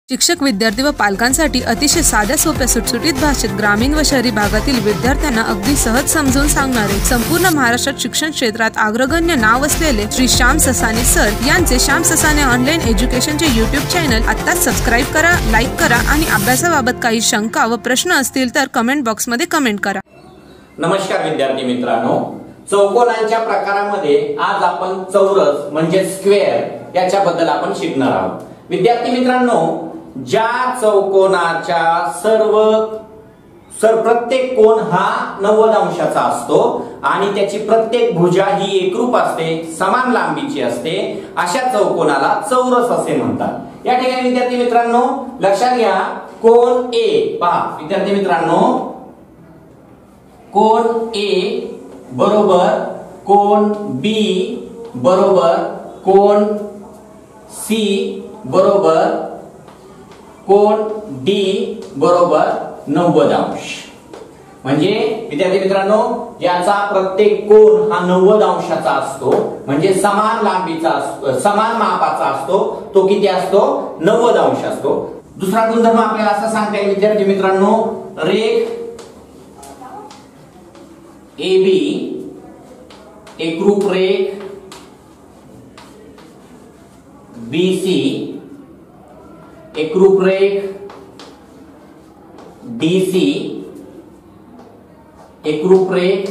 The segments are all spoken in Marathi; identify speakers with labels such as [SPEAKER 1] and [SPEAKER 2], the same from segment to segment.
[SPEAKER 1] शिक्षक, विद्यार्थी व पालकांसाठी अतिशय साध्या सोप्या सुटसुटीत भाषेत ग्रामीण व शहरी भागातील विद्यार्थ्यांना अगदी सहज समजून सांगणारे, संपूर्ण महाराष्ट्रात शिक्षण क्षेत्रात अग्रगण्य नाव असलेले श्री श्याम ससाने सर यांचे श्याम ससाने ऑनलाईन एज्युकेशनचे यूट्यूब चॅनल आत्ताच सबस्क्राईब करा, लाईक करा आणि अभ्यासाबाबत काही शंका व प्रश्न असतील तर कमेंट बॉक्समध्ये कमेंट करा.
[SPEAKER 2] नमस्कार विद्यार्थी मित्रांनो, चौकोनांच्या प्रकारामध्ये आज आपण चौरस म्हणजे स्क्वेअर याच्याबद्दल आपण शिकणार आहोत. विद्यार्थी मित्रांनो, ज्या चौकोनाच्या प्रत्येक कोन हा 90 अंशाचा असतो आणि त्याची प्रत्येक भुजा ही एकरूप असते, समान लांबीची असते, अशा चौकोनाला चौरस असे म्हणतात. या ठिकाणी विद्यार्थी मित्रांनो लक्षात घ्या, कोन ए पहा विद्यार्थी मित्रांनो, कोन ए बरोबर कोन बी बरोबर कोन सी बरोबर कोन डी बरोबर 90 अंश. म्हणजे विद्यार्थी मित्रांनो, याचा प्रत्येक कोन हा 90 अंशाचा असतो, म्हणजे समान लांबीचा समान मापाचा असतो. तो किती असतो? 90 अंश असतो. दुसरा गुणधर्म आपल्याला असा सांगता येईल विद्यार्थी मित्रांनो, रेख AB एकरूप रेख BC एकरूप रेख DC एकरूप रेख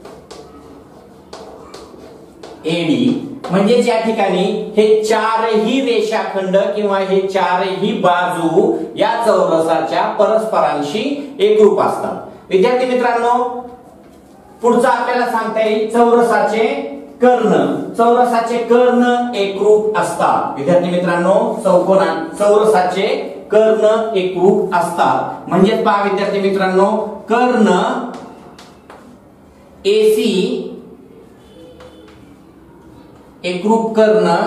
[SPEAKER 2] AD. म्हणजे या ठिकाणी हे चारही रेषाखंड किंवा हे चारही बाजू या चौरसाच्या परस्परांशी एकरूप असतात. विद्यार्थी मित्रांनो, पुढचा आपल्याला सांगता येईल चौरसाचे कर्ण. चौरसाचे कर्ण एकरूप असतात. विद्यार्थी मित्रांनो, चौरसाचे कर्ण एकरूप असतात. म्हणजे पहा विद्यार्थी मित्रांनो, कर्ण AC एकरूप कर्ण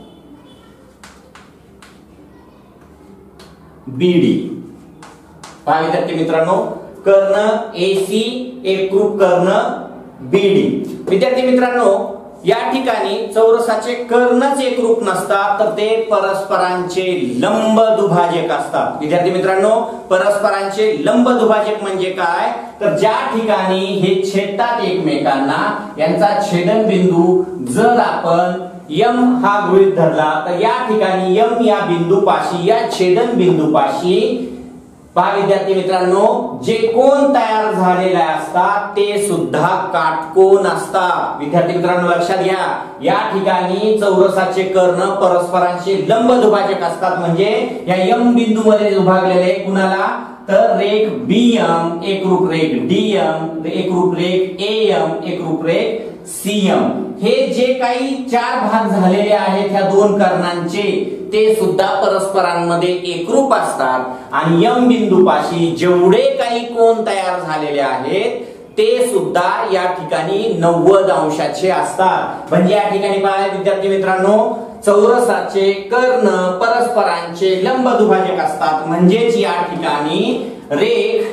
[SPEAKER 2] BD. पहा विद्यार्थी मित्रांनो, कर्ण AC एकरूप कर्ण BD. विद्यार्थी मित्रांनो, या ठिकाणी चौरसाचे कर्णच एकरूप नसतात, तर ते परस्परांचे लंब दुभाजक असतात. विद्यार्थी मित्रांनो, परस्परांचे लंब दुभाजक म्हणजे काय? तर ज्या ठिकाणी हे छेदतात एकमेकांना, यांचा छेदनबिंदू जर आपण M हा गृहीत धरला, तर या ठिकाणी M या बिंदूपाशी, या छेदनबिंदूपाशी पहा विद्यार्थी मित्रांनो, जे कोन तयार झालेले असतात ते सुद्धा काटकोन असतात. विद्यार्थी मित्रांनो लक्षात घ्या, या ठिकाणी चौरसाचे कर्ण परस्परांचे लंब दुभाजक असतात. म्हणजे या M बिंदू मध्ये दुभागलेले कुणाला? तर रेख BM एकरूप रेख DM एकरूप रेख AM एकरूप रेख CM. हे जे काही चार भाग झालेले आहेत ह्या दोन कर्णांचे, ते सुद्धा परस्परांमध्ये एकरूप असतात. आणि M बिंदूपाशी जेवढे काही कोन तयार झालेले आहेत ते सुद्धा या ठिकाणी 90 अंशाचे असतात. म्हणजे या ठिकाणी पहा विद्यार्थी मित्रांनो, चौरसाचे कर्ण परस्परांचे लंब दुभाजक असतात. म्हणजेच या ठिकाणी रेख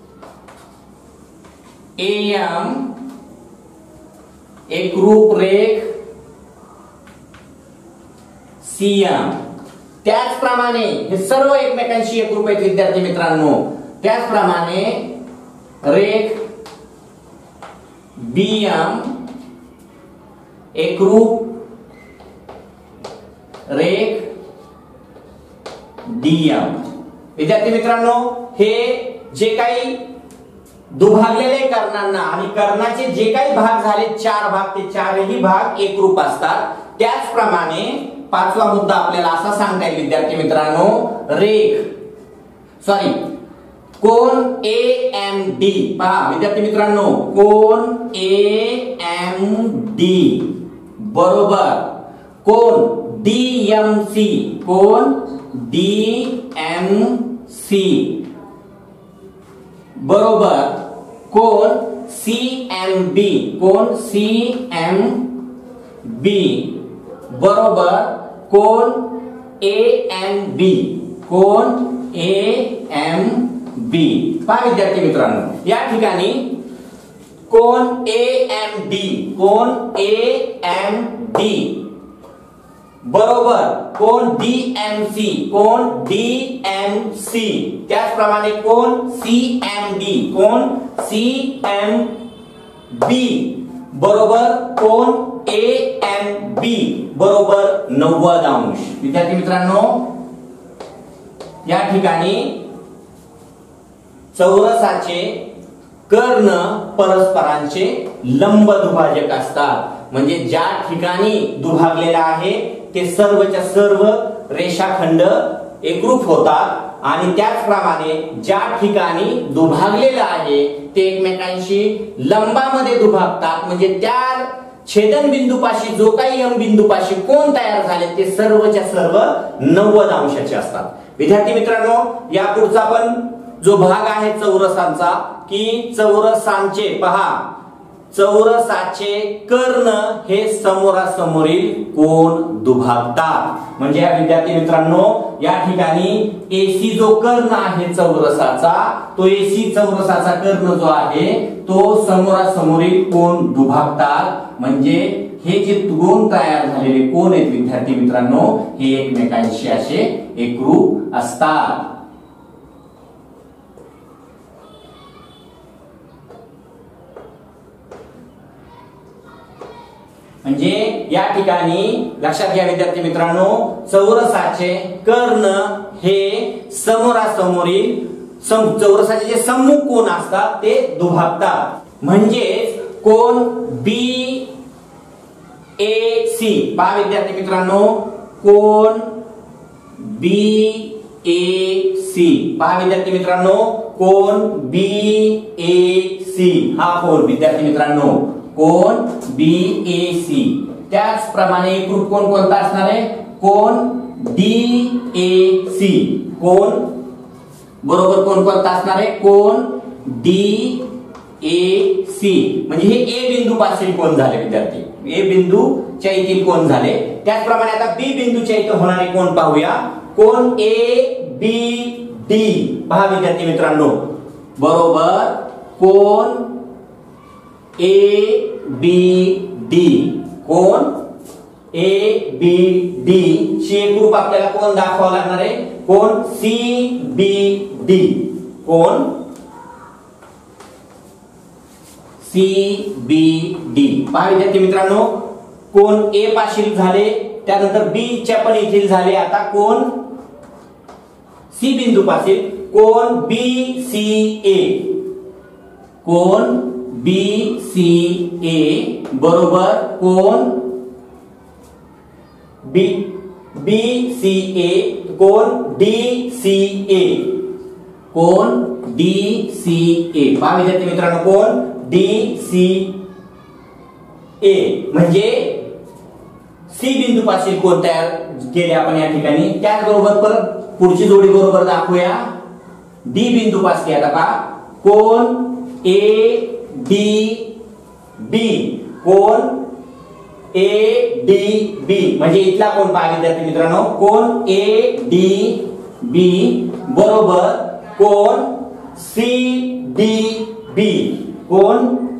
[SPEAKER 2] AM एकरूप रेख CM. त्याचप्रमाणे हे सर्व एकमेकांशी एकरूप आहेत विद्यार्थी मित्रांनो. त्याचप्रमाणे रेख BM एकरूप रेख DM. विद्यार्थी मित्रांनो, हे जे काही दुभागलेले कर्णांना आणि कर्णाचे जे काही भाग झाले चार भाग, ते चारही भाग एकरूप असतात. त्याचप्रमाणे पाचवा मुद्दा आपल्याला असा सांगता येईल विद्यार्थी मित्रांनो, कोन AMD. पहा विद्यार्थी मित्रांनो, कोन AMD बरोबर कोन DMC. कोन DMC बरोबर कोन CMB. कोन CMB बरोबर कोन AMB. कोन AMB. पहा विद्यार्थी मित्रांनो, या ठिकाणी कोन AMD बरोबर कोण DMC, कोण DMC, त्याचप्रमाणे कोण CMD, कोण CMB, बरोबर कोण AMB, बरोबर 90 अंश। विद्यार्थी मित्रांनो, या ठिकाणी चौरसाचे कर्ण परस्परांचे लंब दुभाजक असतात, म्हणजे ज्या ठिकाणी दुभागलेला आहे ते सर्वच्या सर्व रेषाखंड एकरूप होतात आणि त्याचप्रमाणे ज्या ठिकाणी दुभागलेला आहे ते एकमेकांशी लंबामध्ये दुभागतात, म्हणजे त्या छेदन बिंदूपाशी जो काही एम बिंदूपाशी कोण तयार झाले ते सर्वच्या सर्व 90 अंशाचे असतात। विद्यार्थी मित्रांनो, या पुढचा पण जो भाग आहे चौरसांचा, की चौरसांचे पहा, चौरसाचे कर्ण हे समोरासमोरील कोण दुभागतात। म्हणजे या विद्यार्थी मित्रांनो, या ठिकाणी AC जो कर्ण आहे चौरसाचा, तो AC चौरसाचा कर्ण जो आहे तो समोरासमोरील कोण दुभागतात, म्हणजे हे जे कोण तयार झालेले कोण आहेत विद्यार्थी मित्रांनो, हे एकमेकांशी असे एकरूप असतात। म्हणजे या ठिकाणी लक्षात घ्या विद्यार्थी मित्रांनो, चौरसाचे कर्ण हे समोरासमोरील चौरसाचे जे सम्मुख कोण असतात ते दुभागतात। म्हणजे कोण BAC, पहा विद्यार्थी मित्रांनो, कोण BAC, पहा विद्यार्थी मित्रांनो, कोण BAC हा कोण विद्यार्थी मित्रांनो, कोण BAC, त्याचप्रमाणे एकरूप कोण कोणता असणार आहे, कोण DAC, कोण बरोबर कोण कोणता असणार आहे, कोण DAC, म्हणजे हे A बिंदू पासून कोण झाले विद्यार्थी, A बिंदूच्या येथील कोण झाले। त्याचप्रमाणे आता B बिंदूच्या इथे होणारे कोण पाहूया, कोण ABD, पहा विद्यार्थी मित्रांनो, बरोबर कोण ABD, कोण ABD ची एकरूप आपल्याला कोण दाखवावं लागणार आहे, कोण CBD, कोण CBD, पहा विद्यार्थी मित्रांनो, कोण A पाशील झाले, त्यानंतर B च्या पण येथील झाले, आता कोण C बिंदू पाशील कोण BCA, कोण BCA, बरोबर कोण BCA, कोण DCA, कोण DCA, पहा विद्यार्थी मित्रांनो, कोण DCA, म्हणजे C बिंदू पाशी कोण तयार केले आपण या ठिकाणी। त्याचबरोबर परत पुढची जोडी बरोबर दाखवूया, D बिंदू पाशी आता पहा, कोण ADB, कोण ADB, म्हणजे इथला कोण पहा विद्यार्थी मित्रांनो, कोण ADB, बरोबर कोण CDB, कोण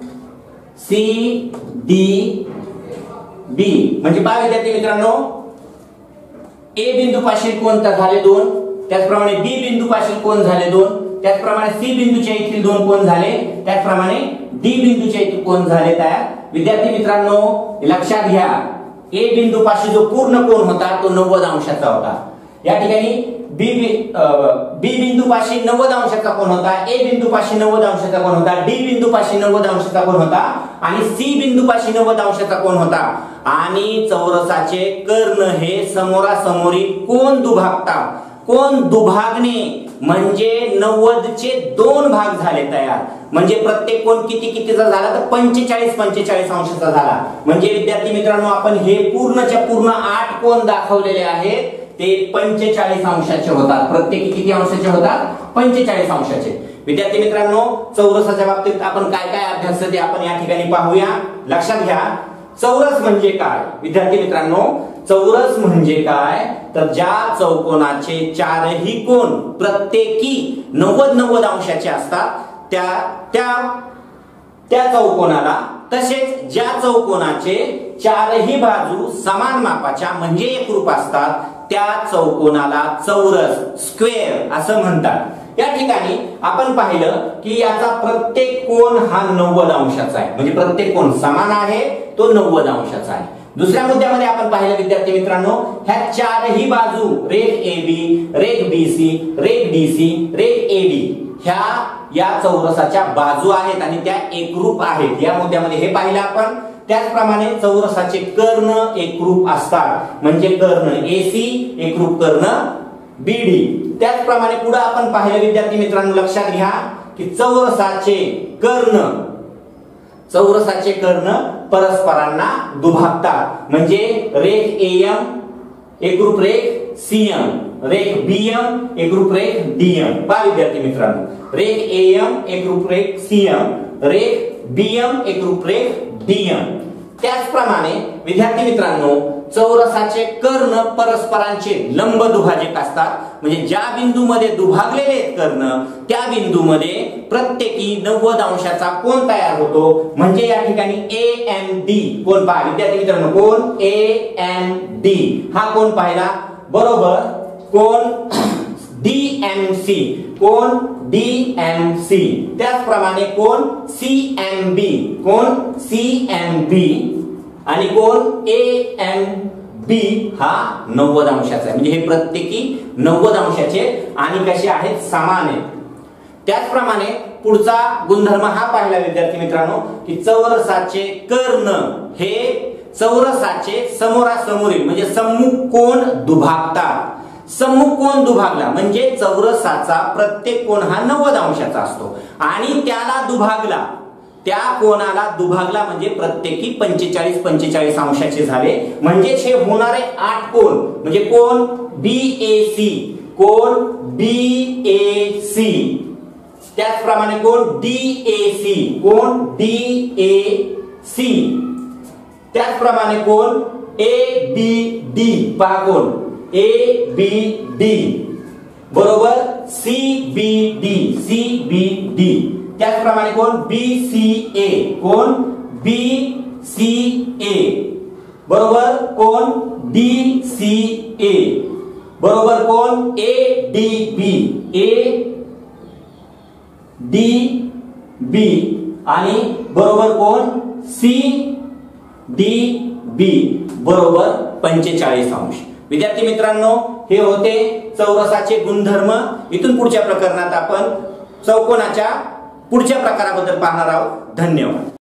[SPEAKER 2] CDB, म्हणजे पहा विद्यार्थी मित्रांनो, A बिंदू पाशी कोण झाले 2, त्याचप्रमाणे B बिंदू पाशी कोण झाले 2, त्याचप्रमाणे C बिंदूच्या येथील 2 कोण झाले, त्याचप्रमाणे D बिंदूच्या येथील कोण झाले तयार। विद्यार्थी मित्रांनो, लक्षात घ्या, A बिंदू पाशी जो पूर्ण कोण होता तो 90 अंशाचा होता। या ठिकाणी B बिंदू पाशी 90 अंशाचा कोण होता, A बिंदू पाशी 90 अंशाचा कोण होता, D बिंदू पाशी 90 अंशाचा कोण होता आणि C बिंदू पाशी 90 अंशाचा कोण होता। आणि चौरसाचे कर्ण हे समोरासमोरी कोण दुभागतात, कोण दुभागणे म्हणजे 90 चे 2 भाग झाले तयार, म्हणजे प्रत्येक कोण किती कितीचा झाला तर 45 अंशाचा झाला। म्हणजे विद्यार्थी मित्रांनो, आपण हे पूर्णच्या पूर्ण 8 कोण दाखवलेले आहेत ते 45 अंशाचे होतात, प्रत्येकी किती अंशाचे होतात, 45 अंशाचे। विद्यार्थी मित्रांनो, चौरसाच्या बाबतीत आपण काय काय अभ्यास ते आपण या ठिकाणी पाहूया। लक्षात घ्या, चौरस म्हणजे काय विद्यार्थी मित्रांनो, चौरस म्हणजे काय तर ज्या चौकोनाचे चारही कोण प्रत्येकी 90 अंशाचे असतात त्या चौकोनाला तसेच ज्या चौकोनाचे चारही बाजू समान मापाच्या म्हणजे एकरूप असतात त्या चौकोनाला चौरस स्क्वेअर असं म्हणतात। या ठिकाणी आपण पाहिलं की याचा प्रत्येक कोन हा 90 अंशाचा आहे, म्हणजे प्रत्येक कोन समान आहे तो 90 अंशाचा आहे। दुसऱ्या मुद्द्यामध्ये आपण पाहिलं विद्यार्थी मित्रांनो, ह्या चारही बाजू रेघ AB, रेघ BC, रेघ DC, रेघ AD ह्या या चौरसाच्या बाजू आहेत आणि त्या एकरूप आहेत। या मुद्द्यामध्ये हे पाहिलं आपण। त्याचप्रमाणे चौरसाचे कर्ण एकरूप असतात, म्हणजे कर्ण AC एकरूप कर्ण BD। त्याचप्रमाणे पुढे आपण पाहिलं विद्यार्थी मित्रांनो, लक्षात घ्या की चौरसाचे कर्ण परस्परांना दुभागतात, म्हणजे रेघ AM एकरूप रेघ CM, रेघ BM एकरूप रेघ DM। पहा विद्यार्थी मित्रांनो, रेघ AM एकरूप रेघ CM, रेघ BM एकरूप रेघ DM। त्याचप्रमाणे विद्यार्थी मित्रांनो, चौरसाचे कर्ण परस्परांचे लंब दुभाजक असतात, म्हणजे ज्या बिंदूमध्ये दुभागलेले आहेत कर्ण त्या बिंदूमध्ये प्रत्येकी 90 अंशाचा कोन तयार होतो, म्हणजे या ठिकाणी AMD कोन पहा विद्यार्थी मित्रांनो, कोन AMD हा कोन पाहिला बरोबर कोन DMC, कोन DMC। त्याचप्रमाणे कोन CMB, कोन CMB आणि कोन AMB हा 90 अंशाचा आहे, म्हणजे हे प्रत्येकी 90 अंशाचे आणि कसे आहेत समान आहेत। त्याचप्रमाणे पुढचा गुणधर्म हा पाहिला विद्यार्थी मित्रांनो की चौरसाचे कर्ण हे चौरसाचे समोरासमोरील म्हणजे सम्मुख कोन दुभागतात। सम्मुख कोन दुभागला म्हणजे चौरसाचा प्रत्येक कोन हा 90 अंशाचा असतो आणि त्याला दुभागला, त्या कोनाला दुभागला म्हणजे प्रत्येकी 45 अंशाचे झाले, म्हणजे हे होणारे 8 कोन म्हणजे कोन BAC, कोन BAC, त्याचप्रमाणे कोन DAC, कोन DAC, त्याचप्रमाणे कोन ABD, पहा कोन ABD बरोबर CBD, CBD, त्याचप्रमाणे कोन BCA, कोन BCA बरोबर कोन DCA बरोबर कोन ADB, ADB आणि बरोबर कोन CDB बरोबर 45 अंश। विद्यार्थी मित्रांनो, हे होते चौरसाचे गुणधर्म। इथून पुढच्या प्रकरणात आपण चौकोनाच्या पुढच्या प्रकाराबद्दल पाहणार आहोत। धन्यवाद।